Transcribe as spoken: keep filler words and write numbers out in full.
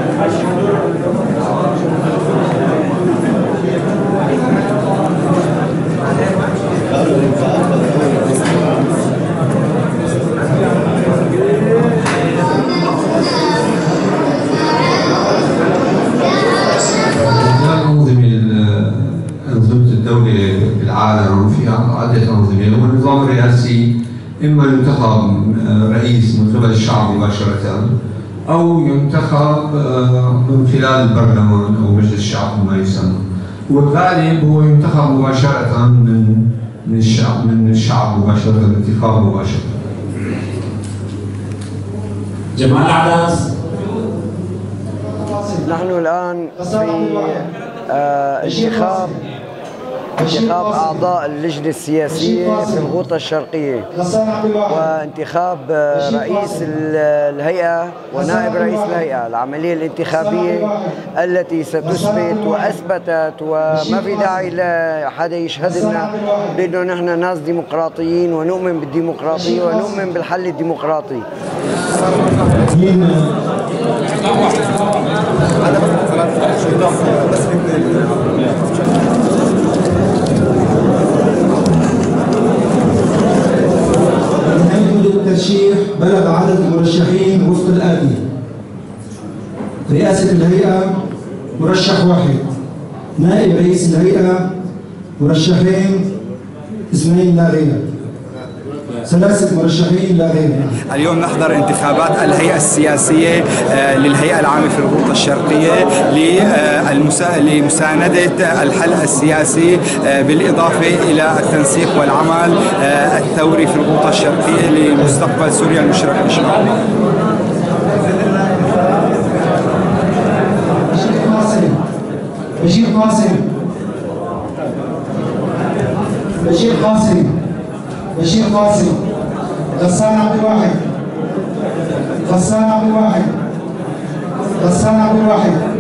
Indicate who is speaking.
Speaker 1: بالعالم فيها عدة أنظمة، والنظام الرئاسي إما ينتخب رئيس من قبل الشعب مباشرة أو ينتخب من خلال البرلمان أو مجلس الشعب ما يسمى، والغالب هو ينتخب مباشرة من من الشعب من الشعب مباشرة، الانتخاب مباشرة.
Speaker 2: جمال عباس.
Speaker 3: نحن الآن في آه انتخاب انتخاب أعضاء اللجنة السياسية في الغوطة الشرقية، وانتخاب رئيس الهيئة ونائب رئيس الهيئة. العملية الانتخابية التي ستثبت وأثبتت، وما في داعي لحدا يشهد لنا بأنه نحن ناس ديمقراطيين ونؤمن بالديمقراطية ونؤمن بالحل الديمقراطي.
Speaker 4: الترشيح بلغ عدد المرشحين وفق الآتي: رئاسة الهيئة مرشح واحد، نائب رئيس الهيئة مرشحين اثنين لا غير، ثلاثة مرشحين لا غير.
Speaker 5: اليوم نحضر انتخابات الهيئة السياسية للهيئة العامة في الغوطة الشرقية لمساندة الحل السياسي، بالإضافة إلى التنسيق والعمل الثوري في الغوطة الشرقية لمستقبل سوريا المشرق إن شاء الله.
Speaker 4: بشير قاسم بشير قاسم بشير قاسم غسان عبد الواحد غسان عبد الواحد غسان عبد الواحد